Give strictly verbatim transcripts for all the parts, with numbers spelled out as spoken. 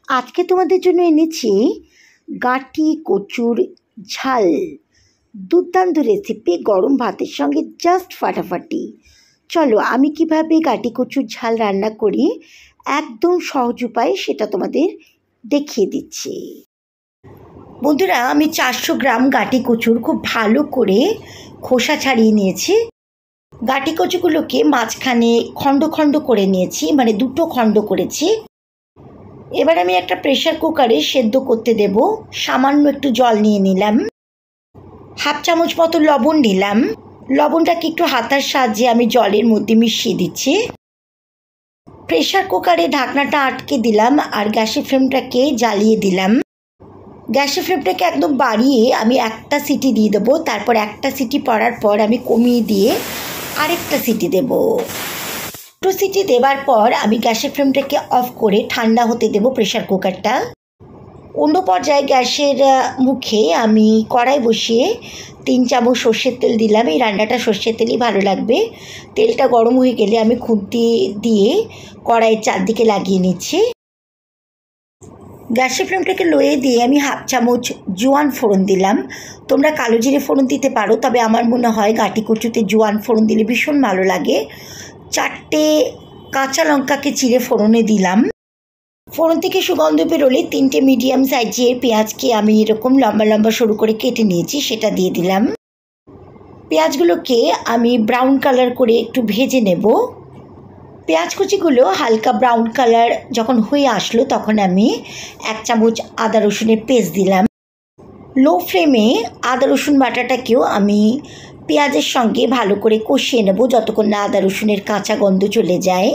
আজকে তোমাদের জন্য এনেছি গাটি কচুর ঝাল। দুর্দান্ত রেসিপি, গরম ভাতের সঙ্গে জাস্ট ফাটাফাটি। চলো আমি কিভাবে গাটি কচুর ঝাল রান্না করি একদম সহজ উপায় সেটা তোমাদের দেখিয়ে দিচ্ছি। বন্ধুরা, আমি চারশো গ্রাম গাটি কচুর খুব ভালো করে খোসা ছাড়িয়ে নিয়েছি। গাটি কচুগুলোকে মাঝখানে খণ্ড খণ্ড করে নিয়েছি, মানে দুটো খণ্ড করেছি। এবার আমি একটা প্রেশার কুকারে সেদ্ধ করতে দেব। সামান্য একটু জল নিয়ে নিলাম, হাফ চামচ মতো লবণ নিলাম। লবণটাকে একটু হাতার সাহায্যে আমি জলের মধ্যে মিশিয়ে দিচ্ছি। প্রেশার কুকারে ঢাকনাটা আটকে দিলাম আর গ্যাসের ফ্লেমটাকে জ্বালিয়ে দিলাম। গ্যাসের ফ্লেমটাকে একদম বাড়িয়ে আমি একটা সিটি দিয়ে দেবো। তারপর একটা সিটি পড়ার পর আমি কমিয়ে দিয়ে আরেকটা সিটি দেব। দুটো সিটি দেবার পর আমি গ্যাসের ফ্লেমটাকে অফ করে ঠান্ডা হতে দেব প্রেশার কুকারটা। অন্য পর্যায়ে গ্যাসের মুখে আমি কড়াই বসিয়ে তিন চামচ সর্ষের তেল দিলাম। এই রান্নাটা সর্ষের তেলই ভালো লাগবে। তেলটা গরম হয়ে গেলে আমি খুন্তি দিয়ে কড়াইয়ের চারদিকে লাগিয়ে নিচ্ছি। গ্যাসের ফ্লেমটাকে লোয়ে দিয়ে আমি হাফ চামচ জোয়ান ফোড়ন দিলাম। তোমরা কালো জিরে ফোড়ন দিতে পারো, তবে আমার মনে হয় গাটি কচুতে জোয়ান ফোড়ন দিলে ভীষণ ভালো লাগে। চারটে কাঁচা লঙ্কাকে চিড়ে ফোড়নে দিলাম। ফোড়ন থেকে সুগন্ধ বেরোলে তিনটে মিডিয়াম সাইজের পেঁয়াজকে আমি এরকম লম্বা লম্বা সরু করে কেটে নিয়েছি, সেটা দিয়ে দিলাম। পেঁয়াজগুলোকে আমি ব্রাউন কালার করে একটু ভেজে নেব। পেঁয়াজ কুচিগুলো হালকা ব্রাউন কালার যখন হয়ে আসলো তখন আমি এক চামচ আদা রসুনের পেস্ট দিলাম। লো ফ্লেমে আদা রসুন বাটাটাকেও আমি পেঁয়াজের সঙ্গে ভালো করে কষিয়ে নেব যতক্ষণ না আদা রসুনের কাঁচা গন্ধ চলে যায়।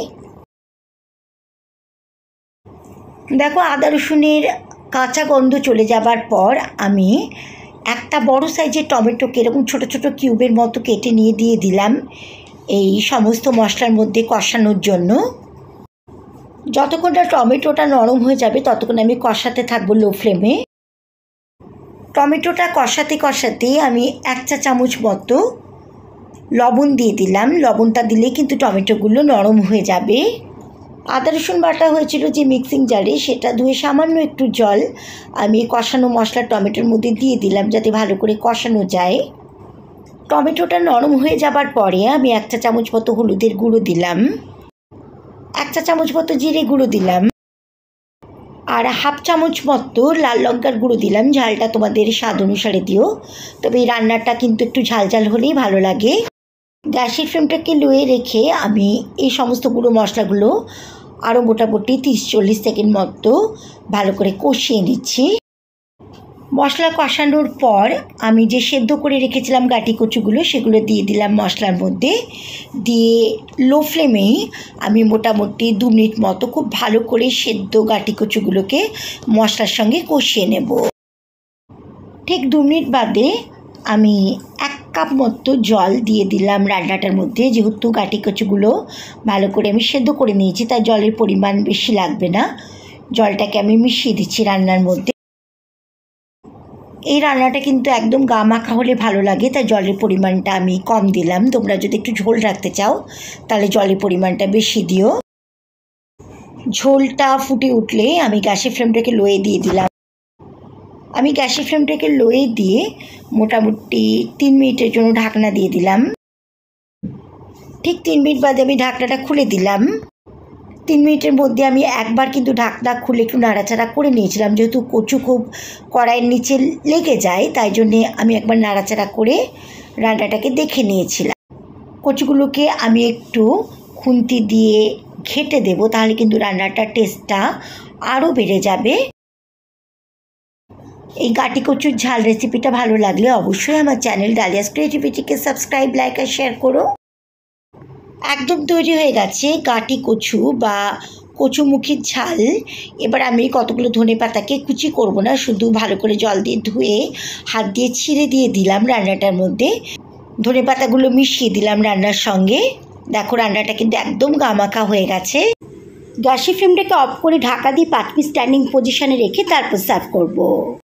দেখো, আদা রসুনের কাঁচা গন্ধ চলে যাবার পর আমি একটা বড় সাইজের টমেটোকে এরকম ছোটো ছোটো কিউবের মতো কেটে নিয়ে দিয়ে দিলাম এই সমস্ত মশলার মধ্যে কষানোর জন্য। যতক্ষণ না টমেটোটা নরম হয়ে যাবে ততক্ষণ আমি কষাতে থাকবো লো ফ্লেমে। টমেটোটা কষাতে কষাতে আমি এক চা চামচ মতো লবণ দিয়ে দিলাম। লবণটা দিলে কিন্তু টমেটোগুলো নরম হয়ে যাবে। আদা রসুন বাটা হয়েছিল যে মিক্সিং জারে, সেটা ধুয়ে সামান্য একটু জল আমি কষানো মশলা টমেটোর মধ্যে দিয়ে দিলাম যাতে ভালো করে কষানো যায়। টমেটোটা নরম হয়ে যাবার পরে আমি এক চা চামচ মতো হলুদের গুঁড়ো দিলাম, এক চা চামচ মতো জিরে গুঁড়ো দিলাম, আর হাফ চামচ মতো লাল লঙ্কার গুঁড়ো দিলাম। ঝালটা তোমাদের স্বাদ অনুসারে দিও, তবে এই রান্নাটা কিন্তু একটু ঝাল ঝাল হলেই ভালো লাগে। গ্যাসের ফ্লেমটাকে লোয়ে রেখে আমি এই সমস্ত গুঁড়ো মশলাগুলো আরও মোটামুটি তিরিশ চল্লিশ সেকেন্ড মতো ভালো করে কষিয়ে নিচ্ছি। মশলা কষানোর পর আমি যে সেদ্ধ করে রেখেছিলাম গাটি কচুগুলো সেগুলো দিয়ে দিলাম মশলার মধ্যে। দিয়ে লো ফ্লেমেই আমি মোটামুটি দু মিনিট মতো খুব ভালো করে সেদ্ধ গাটি কচুগুলোকে মশলার সঙ্গে কষিয়ে নেব। ঠিক দু মিনিট বাদে আমি এক কাপ মতো জল দিয়ে দিলাম রান্নাটার মধ্যে। যেহেতু গাটি কচুগুলো ভালো করে আমি সেদ্ধ করে নিয়েছি তাই জলের পরিমাণ বেশি লাগবে না। জলটাকে আমি মিশিয়ে দিচ্ছি রান্নার মধ্যে। এই রান্নাটা কিন্তু একদম গা মাখা হলে ভালো লাগে, তাই জলের পরিমাণটা আমি কম দিলাম। তোমরা যদি একটু ঝোল রাখতে চাও তাহলে জলের পরিমাণটা বেশি দিও। ঝোলটা ফুটে উঠলে আমি গ্যাসের ফ্লেমটাকে লোয়ে দিয়ে দিলাম। আমি গ্যাসের ফ্লেমটাকে লোয়ে দিয়ে মোটামুটি তিন মিনিটের জন্য ঢাকনা দিয়ে দিলাম। ঠিক তিন মিনিট বাদে আমি ঢাকনাটা খুলে দিলাম। তিন মিনিটের মধ্যে আমি একবার কিন্তু ঢাকনা খুলে একটু নাড়াচাড়া করে নিয়েছিলাম, যেহেতু কচু খুব কড়াইয়ের নিচে লেগে যায় তাই জন্যে আমি একবার নাড়াচাড়া করে রান্নাটাকে দেখে নিয়েছিলাম। কচুগুলোকে আমি একটু খুন্তি দিয়ে ঘেঁটে দেব, তাহলে কিন্তু রান্নাটার টেস্টটা আরও বেড়ে যাবে। এই গাটি কচুর ঝাল রেসিপিটা ভালো লাগলে অবশ্যই আমার চ্যানেল ডালিয়াস ক্রিয়েটিভিটিকে সাবস্ক্রাইব, লাইক আর শেয়ার করো। একদম তৈরি হয়ে গেছে গাটি কচু বা কচুমুখির ঝাল। এবার আমি কতগুলো ধনে পাতাকে কুচি করব না, শুধু ভালো করে জল দিয়ে ধুয়ে হাত দিয়ে ছিঁড়ে দিয়ে দিলাম রান্নাটার মধ্যে। ধনে পাতাগুলো মিশিয়ে দিলাম রান্নার সঙ্গে। দেখো, রান্নাটা কিন্তু একদম গামাখা হয়ে গেছে। গ্যাসের ফ্লেমটাকে অফ করে ঢাকা দিয়ে পাঁচ মিনিট স্ট্যান্ডিং পজিশনে রেখে তারপর সার্ভ করব।